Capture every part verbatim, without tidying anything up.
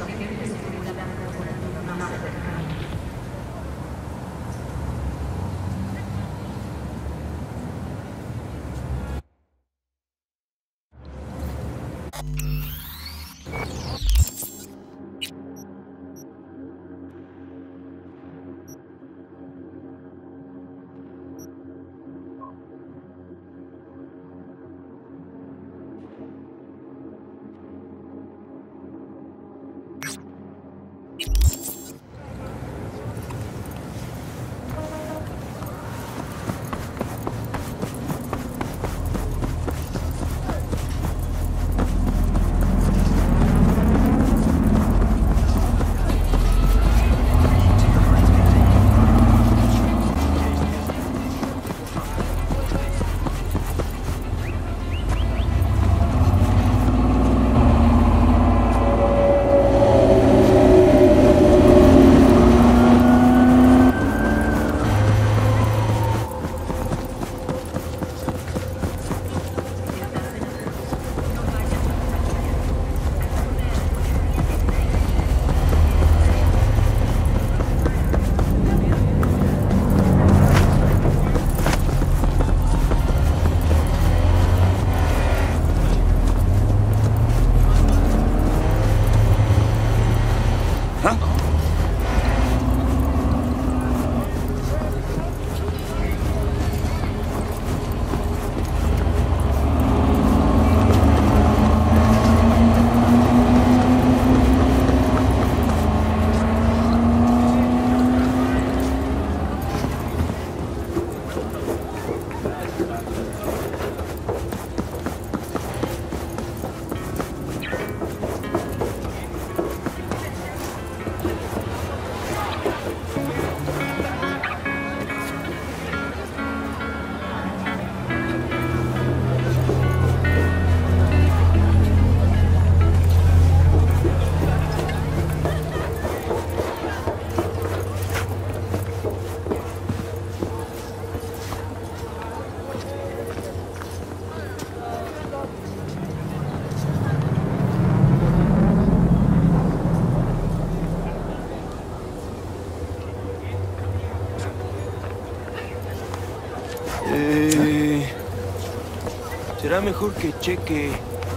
Será mejor que cheque.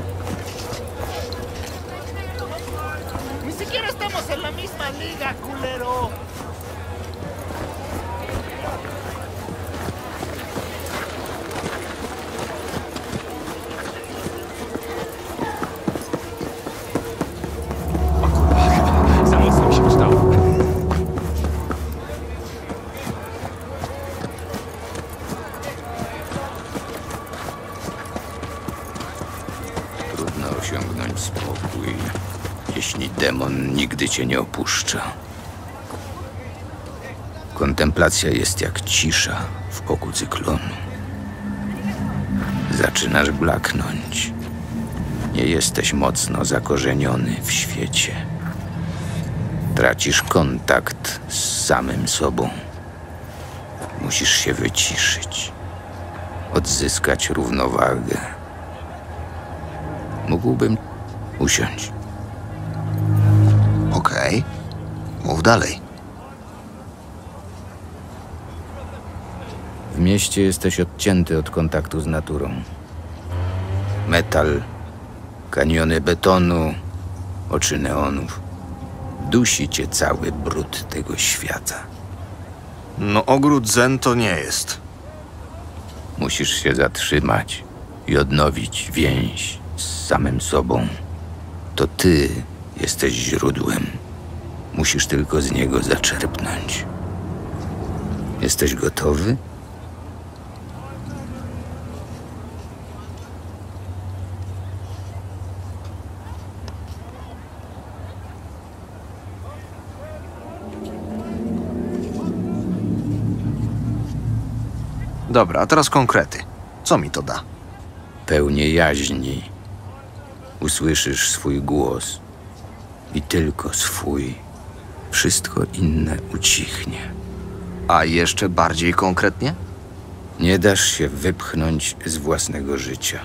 Ni siquiera estamos en la misma liga, culero. Osiągnąć spokój, jeśli demon nigdy cię nie opuszcza. Kontemplacja jest jak cisza w oku cyklonu. Zaczynasz blaknąć. Nie jesteś mocno zakorzeniony w świecie. Tracisz kontakt z samym sobą. Musisz się wyciszyć, odzyskać równowagę. Mógłbym usiąść. Okej. Mów dalej. W mieście jesteś odcięty od kontaktu z naturą. Metal, kaniony betonu, oczy neonów. Dusi cię cały brud tego świata. No ogród zen to nie jest. Musisz się zatrzymać i odnowić więź z samym sobą. To ty jesteś źródłem. Musisz tylko z niego zaczerpnąć. Jesteś gotowy? Dobra, a teraz konkrety. Co mi to da? Pełnię jaźni. Usłyszysz swój głos. I tylko swój. Wszystko inne ucichnie. A jeszcze bardziej konkretnie? Nie dasz się wypchnąć z własnego życia.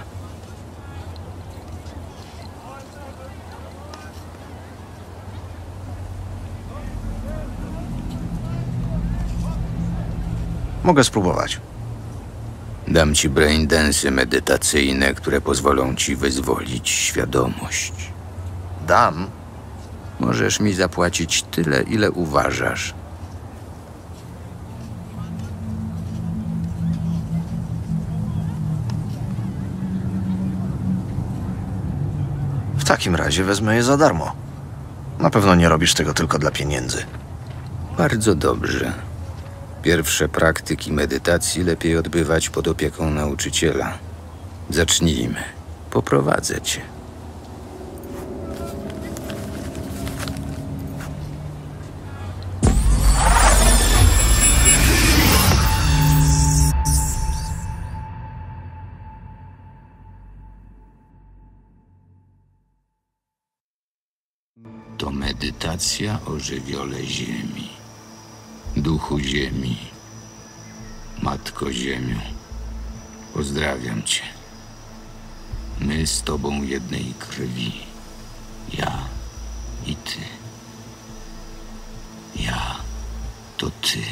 Mogę spróbować. Dam ci braindensy medytacyjne, które pozwolą ci wyzwolić świadomość. Dam? Możesz mi zapłacić tyle, ile uważasz. W takim razie wezmę je za darmo. Na pewno nie robisz tego tylko dla pieniędzy. Bardzo dobrze. Pierwsze praktyki medytacji lepiej odbywać pod opieką nauczyciela. Zacznijmy. Poprowadzę cię. To medytacja o żywiole ziemi. Duchu ziemi. Matko Ziemio. Pozdrawiam cię. My z tobą jednej krwi. Ja i ty. Ja to ty.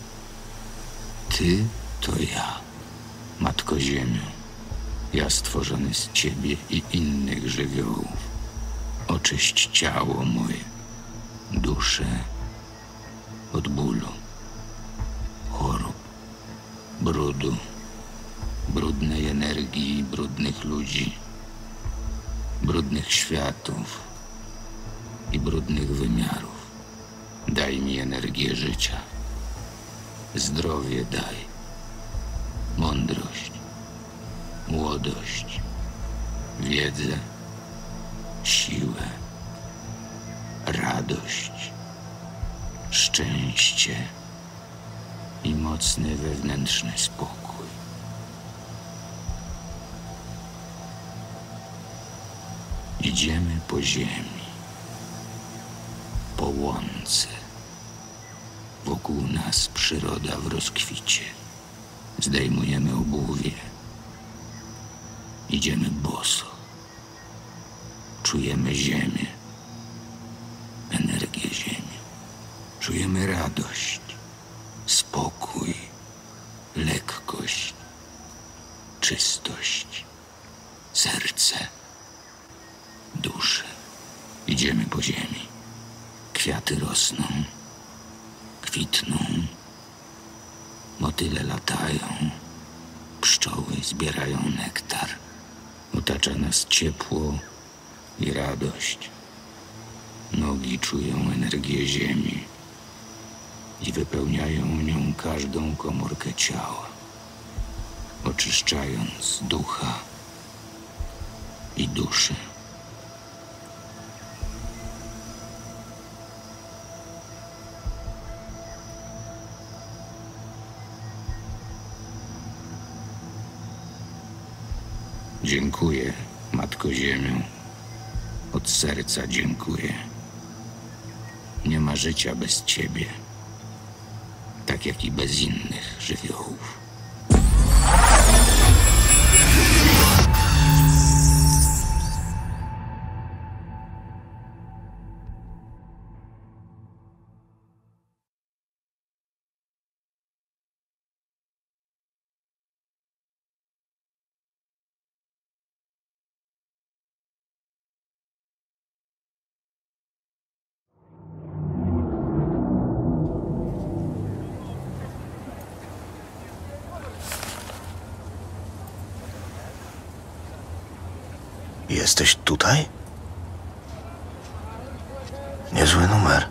Ty to ja. Matko Ziemio. Ja stworzony z ciebie i innych żywiołów. Oczyść ciało moje, duszę od bólu, chorób, brudu, brudnej energii, brudnych ludzi, brudnych światów i brudnych wymiarów. Daj mi energię życia, zdrowie daj, mądrość, młodość, wiedzę, siłę, radość, szczęście i mocny wewnętrzny spokój. Idziemy po ziemi, po łące. Wokół nas przyroda w rozkwicie. Zdejmujemy obuwie. Idziemy boso. Czujemy ziemię, energię ziemi. Czujemy radość, spokój, lekkość, czystość, serce, duszę. Idziemy po ziemi. Kwiaty rosną, kwitną, motyle latają, pszczoły zbierają nektar. Otacza nas ciepło i radość. Nogi czują energię ziemi i wypełniają nią każdą komórkę ciała, oczyszczając ducha i duszę. Dziękuję, Matko Ziemią. Od serca dziękuję. Nie ma życia bez ciebie, tak jak i bez innych żywiołów. Jesteś tutaj? Niezły numer.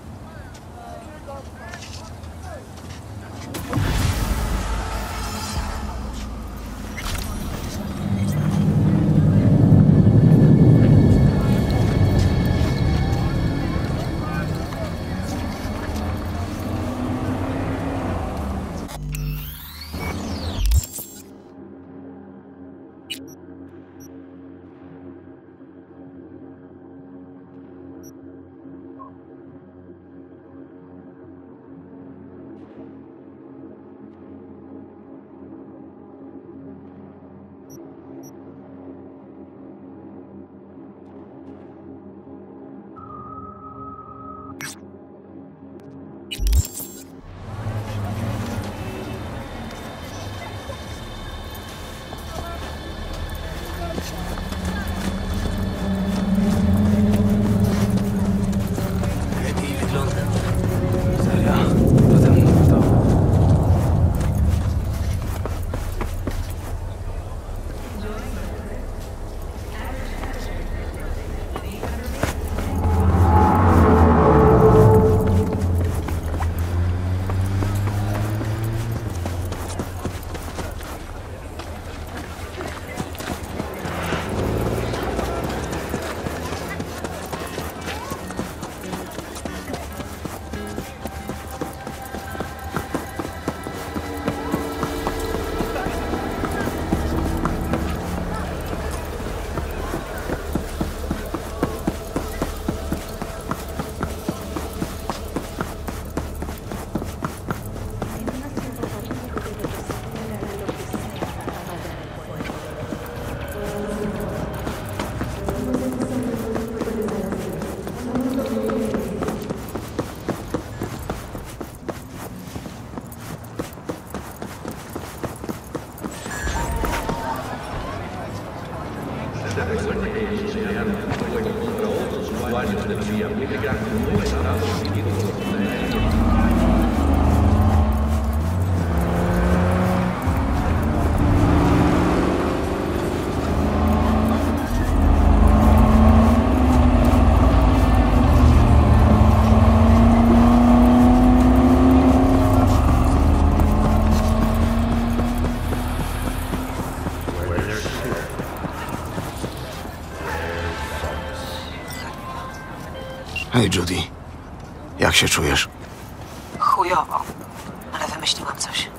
Hej, Judy. Jak się czujesz? Chujowo, ale wymyśliłam coś.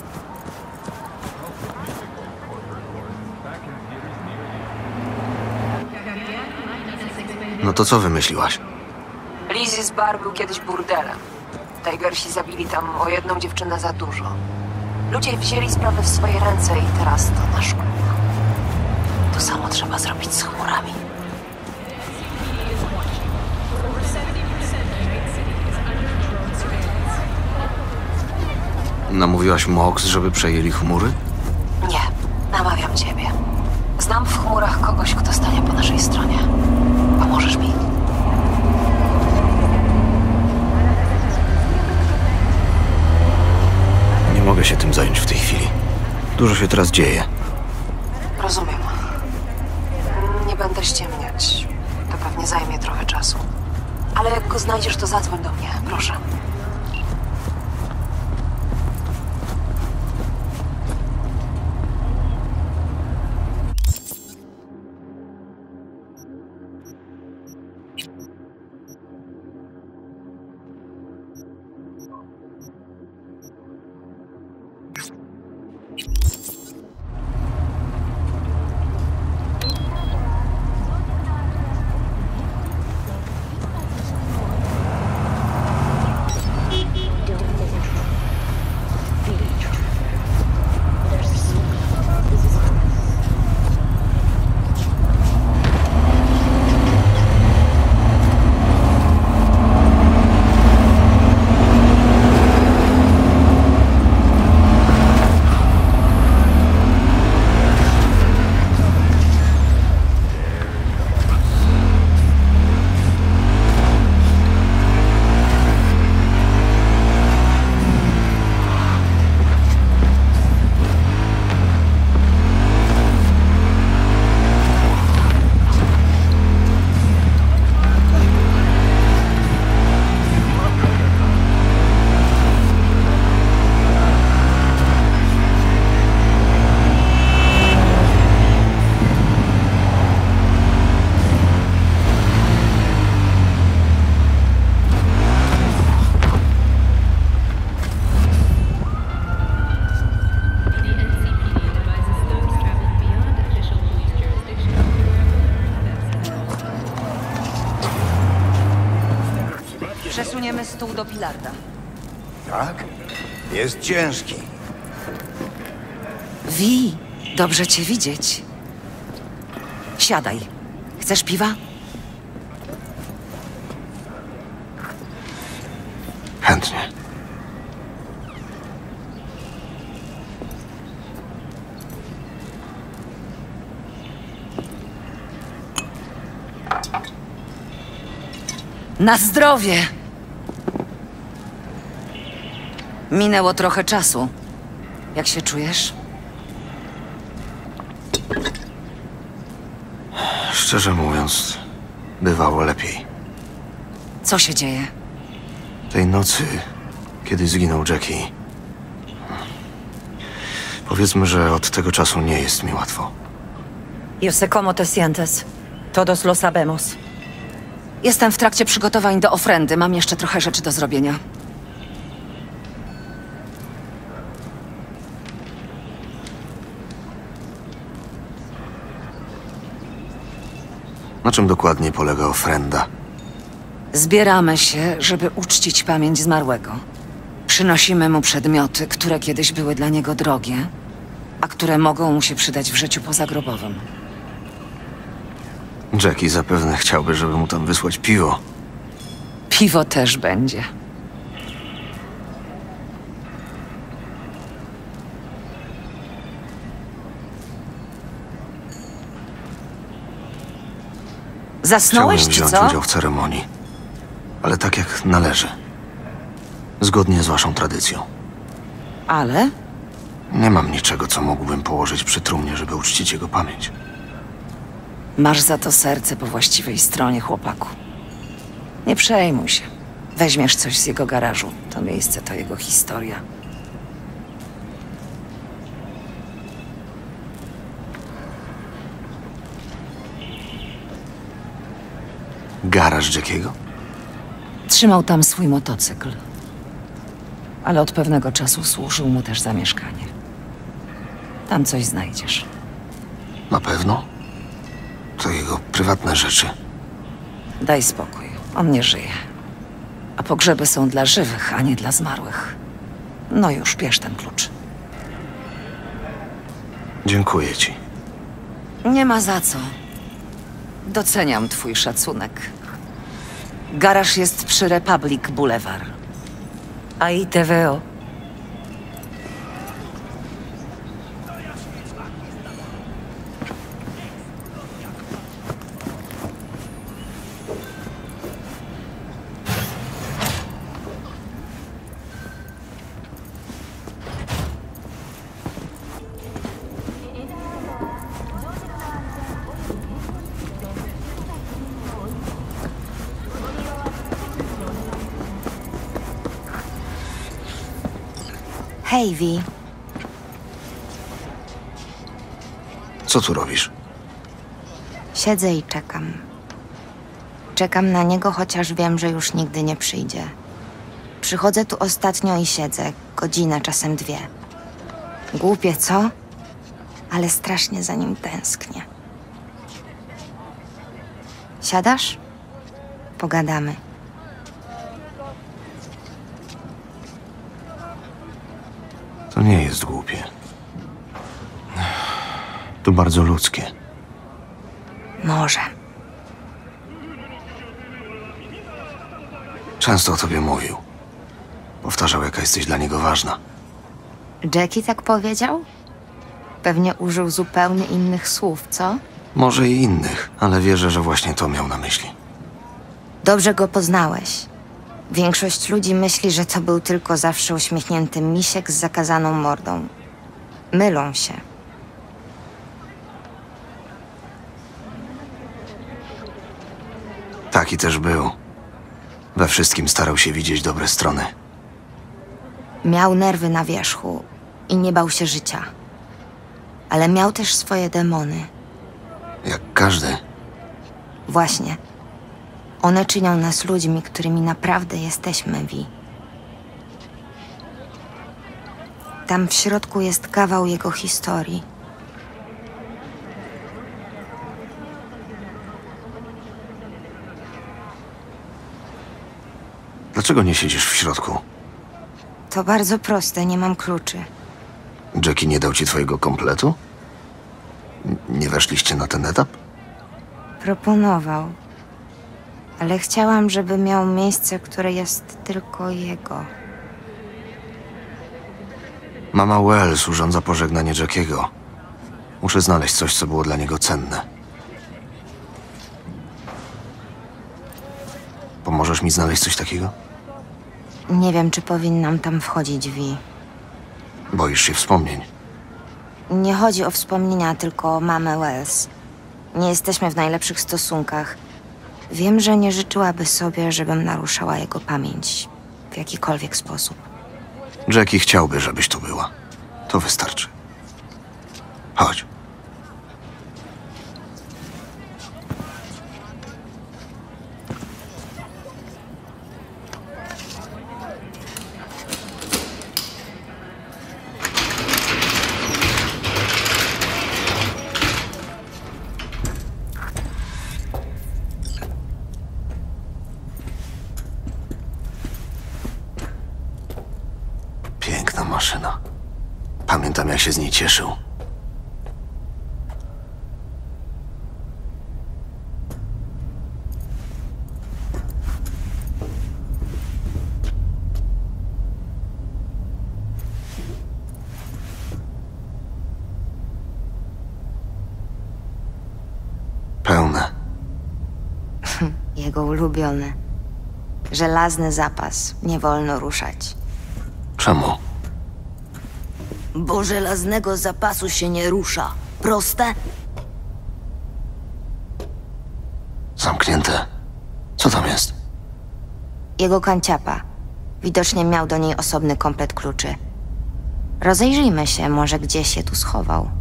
No to co wymyśliłaś? Lizzie's bar był kiedyś burdelem. Tigersi zabili tam o jedną dziewczynę za dużo. Ludzie wzięli sprawę w swoje ręce i teraz to nasz klub. To samo trzeba zrobić z chmurami. Namówiłaś Mox, żeby przejęli chmury? Nie, namawiam ciebie. Znam w chmurach kogoś, kto stanie po naszej stronie. Pomożesz mi? Nie mogę się tym zająć w tej chwili. Dużo się teraz dzieje. Rozumiem. Nie będę ściemniać. To pewnie zajmie trochę czasu. Ale jak go znajdziesz, to zadzwoń do mnie, proszę. Przesuniemy stół do Pilarda. Tak? Jest ciężki. Wi, dobrze cię widzieć. Siadaj. Chcesz piwa? Chętnie. Na zdrowie! Minęło trochę czasu. Jak się czujesz? Szczerze mówiąc, bywało lepiej. Co się dzieje? Tej nocy, kiedy zginął Jackie, powiedzmy, że od tego czasu nie jest mi łatwo. Yo sé cómo te sientes. Todos lo sabemos. Jestem w trakcie przygotowań do ofrendy. Mam jeszcze trochę rzeczy do zrobienia. Na czym dokładnie polega ofrenda? Zbieramy się, żeby uczcić pamięć zmarłego. Przynosimy mu przedmioty, które kiedyś były dla niego drogie, a które mogą mu się przydać w życiu pozagrobowym. Jackie zapewne chciałby, żeby mu tam wysłać piwo. Piwo też będzie. Zasnąłeś, Chciałbym czy wziąć co? udział w ceremonii, ale tak jak należy. Zgodnie z waszą tradycją. Ale? Nie mam niczego, co mógłbym położyć przy trumnie, żeby uczcić jego pamięć. Masz za to serce po właściwej stronie, chłopaku. Nie przejmuj się. Weźmiesz coś z jego garażu. To miejsce to jego historia. Garaż Jackiego? Trzymał tam swój motocykl. Ale od pewnego czasu służył mu też za mieszkanie. Tam coś znajdziesz. Na pewno? To jego prywatne rzeczy. Daj spokój. On nie żyje. A pogrzeby są dla żywych, a nie dla zmarłych. No już, bierz ten klucz. Dziękuję ci. Nie ma za co. Doceniam twój szacunek. Garaż jest przy Republic Boulevard. Ahí te veo. Hej, Vi. Co tu robisz? Siedzę i czekam. Czekam na niego, chociaż wiem, że już nigdy nie przyjdzie. Przychodzę tu ostatnio i siedzę. Godzinę, czasem dwie. Głupie, co? Ale strasznie za nim tęsknię. Siadasz? Pogadamy. To nie jest głupie. To bardzo ludzkie. Może. Często o tobie mówił. Powtarzał, jaka jesteś dla niego ważna. Jackie tak powiedział? Pewnie użył zupełnie innych słów, co? Może i innych, ale wierzę, że właśnie to miał na myśli. Dobrze go poznałeś. Większość ludzi myśli, że to był tylko zawsze uśmiechnięty misiek z zakazaną mordą. Mylą się. Taki też był. We wszystkim starał się widzieć dobre strony. Miał nerwy na wierzchu i nie bał się życia. Ale miał też swoje demony. Jak każdy. Właśnie. One czynią nas ludźmi, którymi naprawdę jesteśmy, Vi. Tam w środku jest kawał jego historii. Dlaczego nie siedzisz w środku? To bardzo proste, nie mam kluczy. Jackie nie dał ci twojego kompletu? N- Nie weszliście na ten etap? Proponował. Ale chciałam, żeby miał miejsce, które jest tylko jego. Mama Wells urządza pożegnanie Jackiego. Muszę znaleźć coś, co było dla niego cenne. Pomożesz mi znaleźć coś takiego? Nie wiem, czy powinnam tam wchodzić, Vi. Boisz się wspomnień. Nie chodzi o wspomnienia, tylko o mamę Wells. Nie jesteśmy w najlepszych stosunkach. Wiem, że nie życzyłaby sobie, żebym naruszała jego pamięć w jakikolwiek sposób. Jackie chciałby, żebyś tu była. To wystarczy. Chodź. Piękna maszyna. Pamiętam, jak się z niej cieszył. Pełne. Jego ulubiony. Żelazny zapas. Nie wolno ruszać. Czemu? Bo żelaznego zapasu się nie rusza. Proste? Zamknięte. Co tam jest? Jego kanciapa. Widocznie miał do niej osobny komplet kluczy. Rozejrzyjmy się, może gdzieś się tu schował.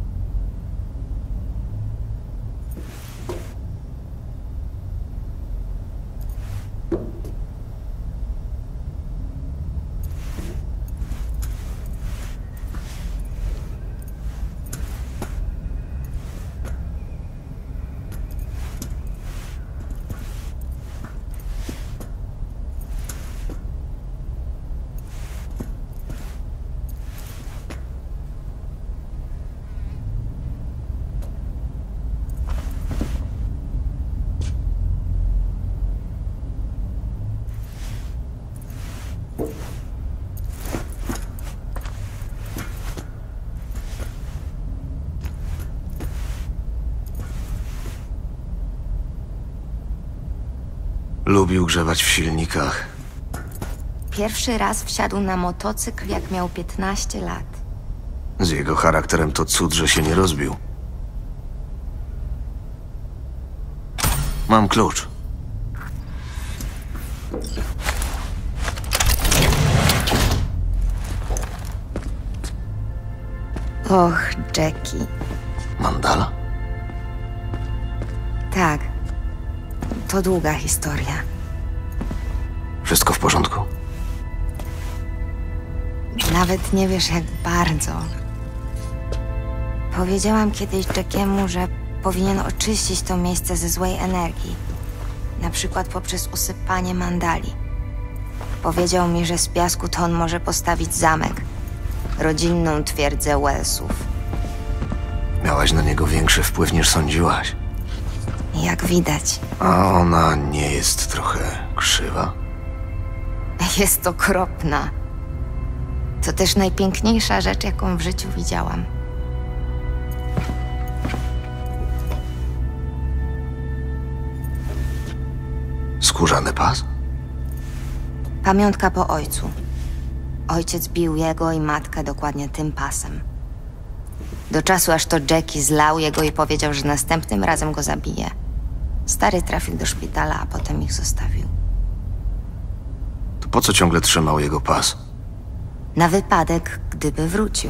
Lubił grzebać w silnikach. Pierwszy raz wsiadł na motocykl, jak miał piętnaście lat. Z jego charakterem to cud, że się nie rozbił. Mam klucz. Och, Jackie. Mandala? Tak. To długa historia. Wszystko w porządku? Nawet nie wiesz, jak bardzo. Powiedziałam kiedyś Jackiemu, że powinien oczyścić to miejsce ze złej energii. Na przykład poprzez usypanie mandali. Powiedział mi, że z piasku to on może postawić zamek. Rodzinną twierdzę Wellsów. Miałaś na niego większy wpływ niż sądziłaś. Jak widać. A ona nie jest trochę krzywa? Jest okropna. To też najpiękniejsza rzecz, jaką w życiu widziałam. Skórzany pas? Pamiątka po ojcu. Ojciec bił jego i matkę dokładnie tym pasem. Do czasu, aż to Jackie zlał jego i powiedział, że następnym razem go zabije. Stary trafił do szpitala, a potem ich zostawił. To po co ciągle trzymał jego pas? Na wypadek, gdyby wrócił.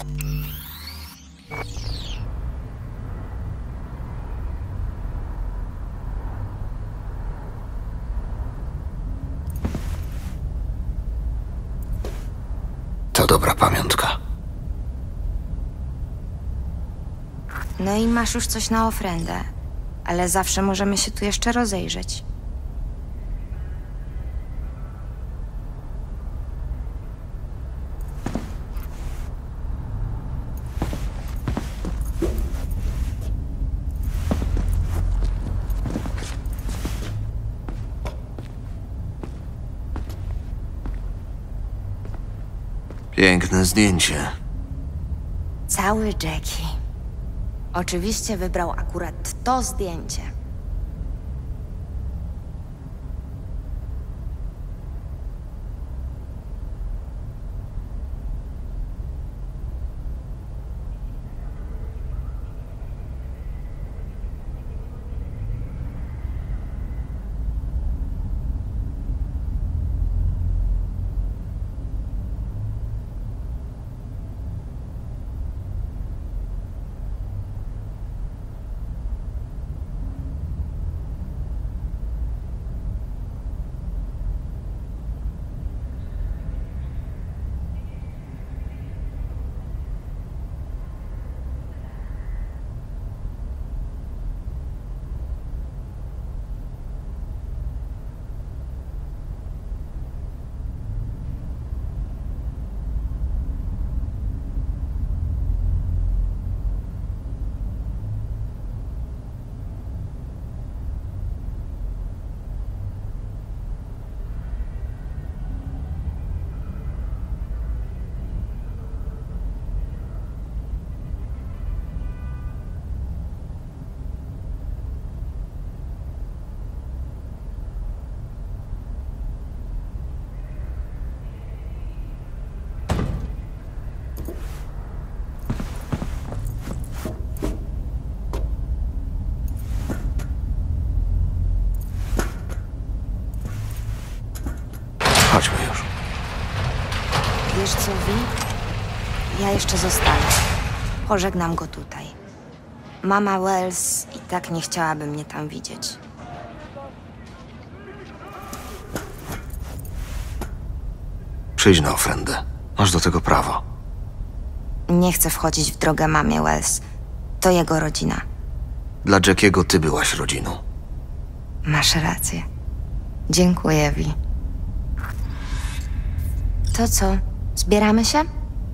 To dobra pamiątka. No i masz już coś na ofrendę. Ale zawsze możemy się tu jeszcze rozejrzeć. Piękne zdjęcie. Cały Jackie. Oczywiście wybrał akurat to zdjęcie. Chodźmy już. Wiesz co, Vi? Ja jeszcze zostanę. Pożegnam go tutaj. Mama Wells i tak nie chciałaby mnie tam widzieć. Przyjdź na ofrendę. Masz do tego prawo. Nie chcę wchodzić w drogę mamie Wells. To jego rodzina. Dla Jackiego ty byłaś rodziną. Masz rację. Dziękuję, Vi. To co? Zbieramy się?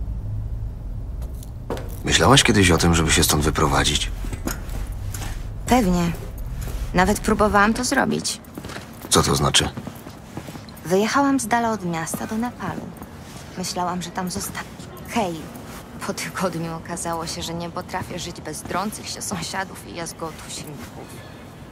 Myślałaś kiedyś o tym, żeby się stąd wyprowadzić? Pewnie. Nawet próbowałam to zrobić. Co to znaczy? Wyjechałam z dala od miasta do Nepalu. Myślałam, że tam zostanę. Hej, po tygodniu okazało się, że nie potrafię żyć bez drących się sąsiadów i jazgotu silników.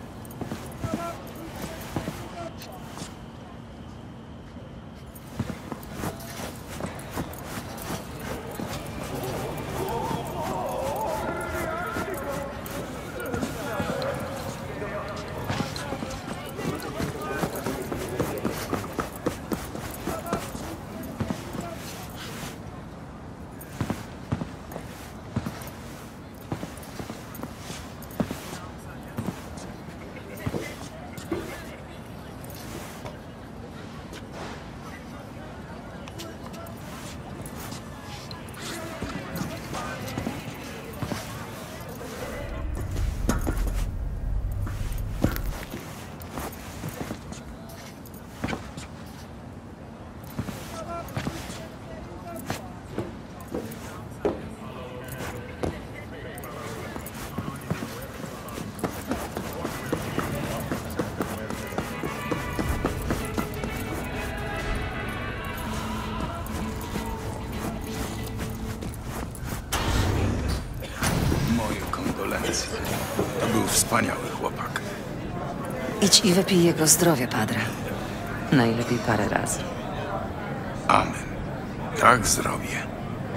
To był wspaniały chłopak. Idź i wypij jego zdrowie, padre. Najlepiej parę razy. Amen. Tak zrobię.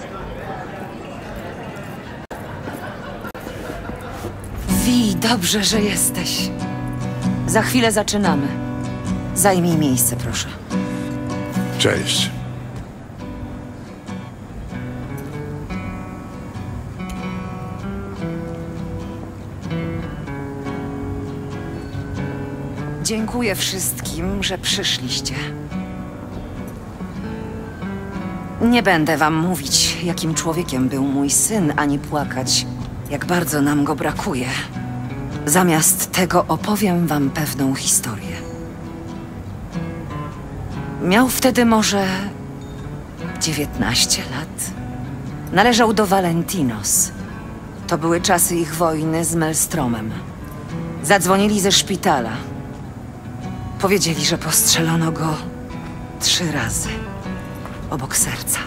Wi, dobrze, że jesteś. Za chwilę zaczynamy. Zajmij miejsce, proszę. Cześć. Dziękuję wszystkim, że przyszliście. Nie będę wam mówić, jakim człowiekiem był mój syn, ani płakać, jak bardzo nam go brakuje. Zamiast tego opowiem wam pewną historię. Miał wtedy może dziewiętnaście lat. Należał do Valentinos. To były czasy ich wojny z Maelstromem. Zadzwonili ze szpitala. Powiedzieli, że postrzelono go trzy razy. Obok serca.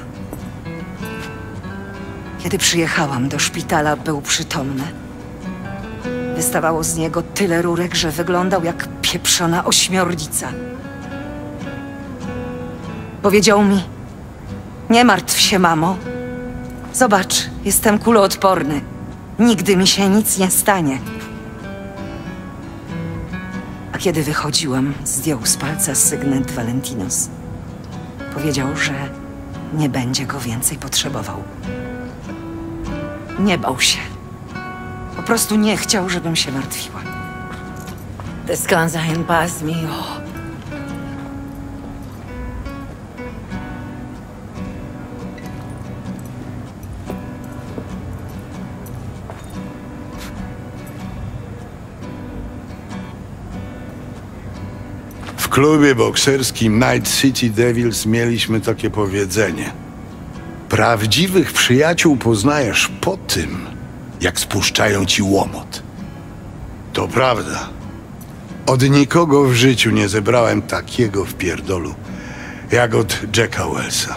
Kiedy przyjechałam do szpitala, był przytomny. Wystawało z niego tyle rurek, że wyglądał jak pieprzona ośmiornica. Powiedział mi: nie martw się, mamo. Zobacz, jestem kuloodporny. Nigdy mi się nic nie stanie. A kiedy wychodziłam, zdjął z palca sygnet Valentinos. Powiedział, że nie będzie go więcej potrzebował. Nie bał się. Po prostu nie chciał, żebym się martwiła. Descansa en paz, mio. W klubie bokserskim Night City Devils mieliśmy takie powiedzenie. Prawdziwych przyjaciół poznajesz po tym, jak spuszczają ci łomot. To prawda. Od nikogo w życiu nie zebrałem takiego wpierdolu, jak od Jacka Wellsa.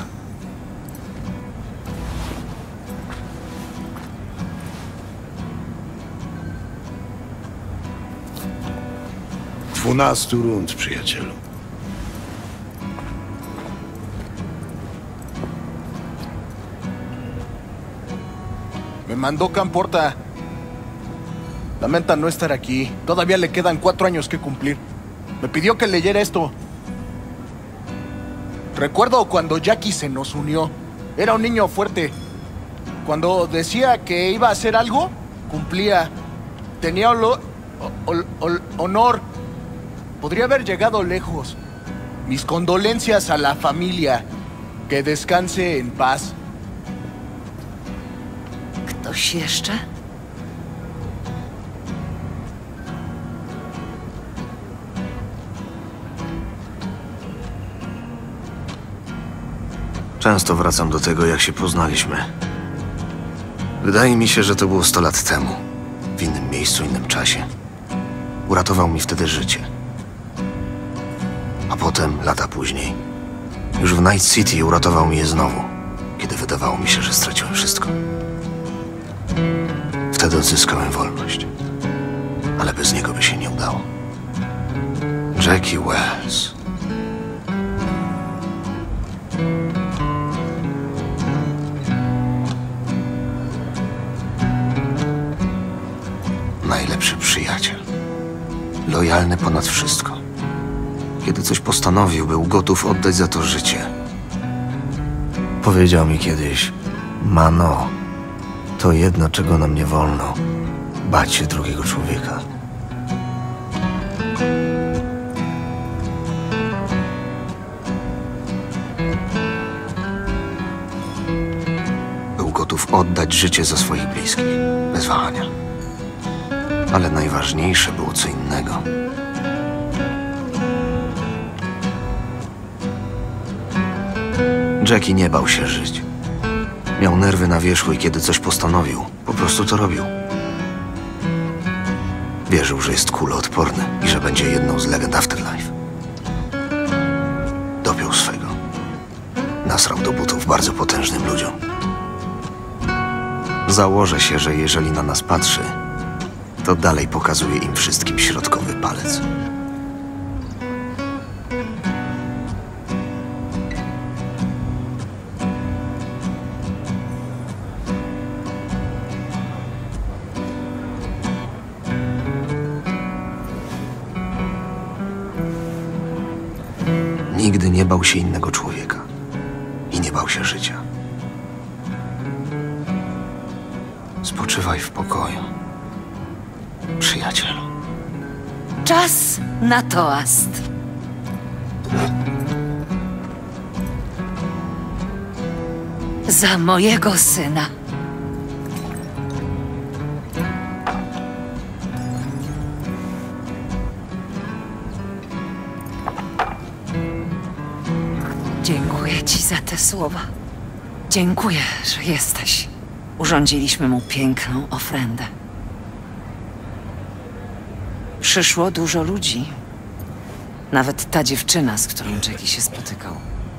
Dwunastu rund, przyjacielu. Me mandó Camporta. Lamenta no estar aquí. Todavía le quedan cuatro años que cumplir. Me pidió que leyera esto. Recuerdo cuando Jackie se nos unió. Era un niño fuerte. Cuando decía que iba a hacer algo, cumplía. Tenía olo- ol- ol- honor. Podría haber llegado lejos. Mis condolencias a la familia. Que descanse en paz. Ktoś jeszcze? Często wracam do tego, jak się poznaliśmy. Wydaje mi się, że to było sto lat temu. W innym miejscu, innym czasie. Uratował mi wtedy życie. A potem, lata później, już w Night City uratował mi je znowu, kiedy wydawało mi się, że straciłem wszystko. Wtedy odzyskałem wolność. Ale bez niego by się nie udało. Jackie Wells. Najlepszy przyjaciel. Lojalny ponad wszystko. Kiedy coś postanowił, był gotów oddać za to życie. Powiedział mi kiedyś: Mano, to jedno, czego nam nie wolno. Bać się drugiego człowieka. Był gotów oddać życie za swoich bliskich. Bez wahania. Ale najważniejsze było co innego. Jackie nie bał się żyć. Miał nerwy na wierzchu i kiedy coś postanowił, po prostu to robił. Wierzył, że jest kuloodporny i że będzie jedną z legend Afterlife. Dopiął swego. Nasrał do butów bardzo potężnym ludziom. Założę się, że jeżeli na nas patrzy, to dalej pokazuje im wszystkim środkowy palec. Nigdy nie bał się innego człowieka i nie bał się życia. Spoczywaj w pokoju, przyjacielu. Czas na toast. Za mojego syna. Dziękuję ci za te słowa. Dziękuję, że jesteś. Urządziliśmy mu piękną ofrendę. Przyszło dużo ludzi. Nawet ta dziewczyna, z którą Jackie się spotykał.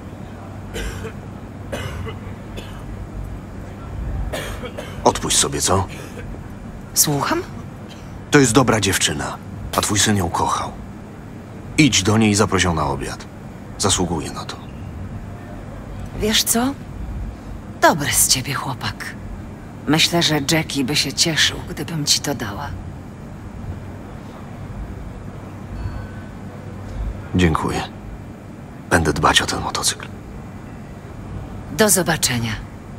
Odpuść sobie, co? Słucham? To jest dobra dziewczyna, a twój syn ją kochał. Idź do niej i zaproś ją na obiad. Zasługuje na to. Wiesz co? Dobry z ciebie chłopak. Myślę, że Jackie by się cieszył, gdybym ci to dała. Dziękuję. Będę dbać o ten motocykl. Do zobaczenia.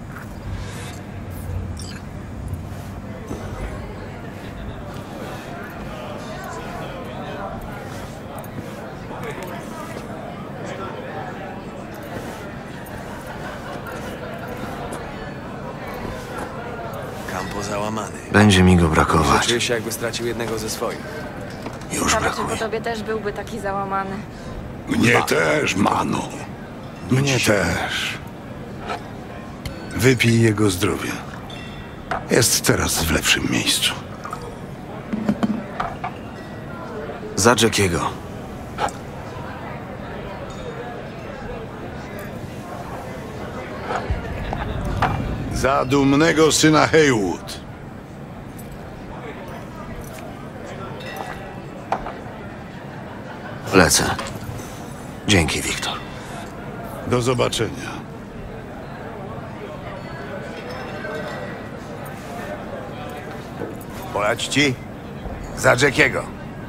Campo załamany. Będzie mi go brakować. Czuję się, jakby stracił jednego ze swoich. Już Ciekawe, czy po brakuje. tobie też byłby taki załamany. Mnie też, Mano. Mnie też. Wypij jego zdrowie. Jest teraz w lepszym miejscu. Za Jackiego. Za dumnego syna Haywood. Lecę. Dzięki, Wiktor. Do zobaczenia. Polać ci? Za Jackiego.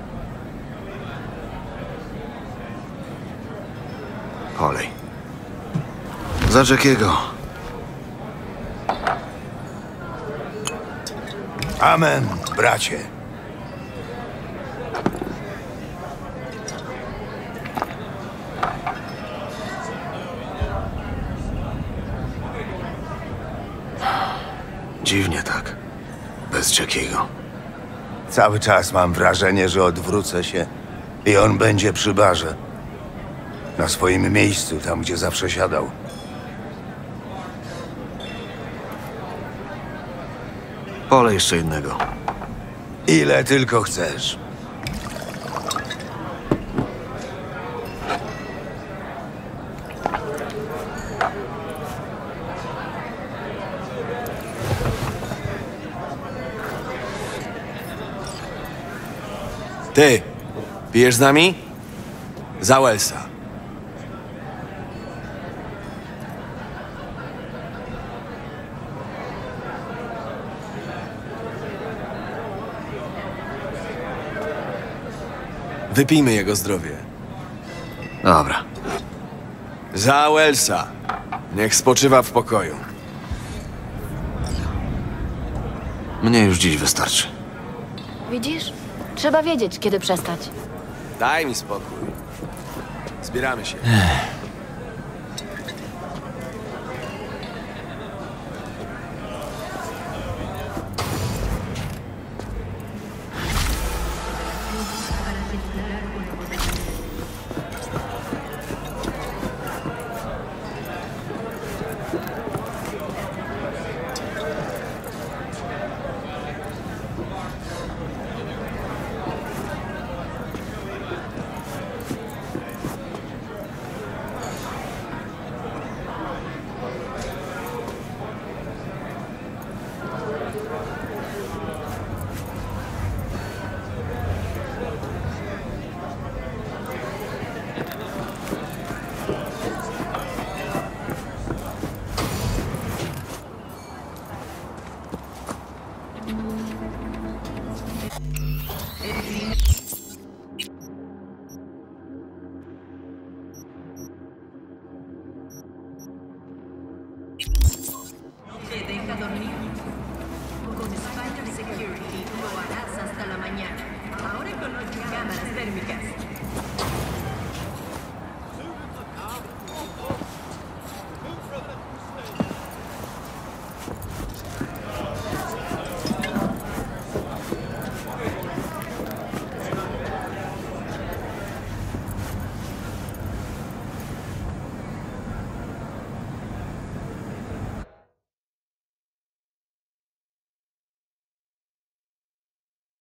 Polej. Za Jackiego. Amen, bracie. Dziwnie tak. Bez Jackiego. Cały czas mam wrażenie, że odwrócę się i on będzie przy barze. Na swoim miejscu, tam gdzie zawsze siadał. Polej jeszcze jednego. Ile tylko chcesz. Ty, pijesz z nami? Za Wellsa. Wypijmy jego zdrowie. Dobra. Za Wellsa. Niech spoczywa w pokoju. Mnie już dziś wystarczy. Widzisz? Trzeba wiedzieć, kiedy przestać. Daj mi spokój. Zbieramy się.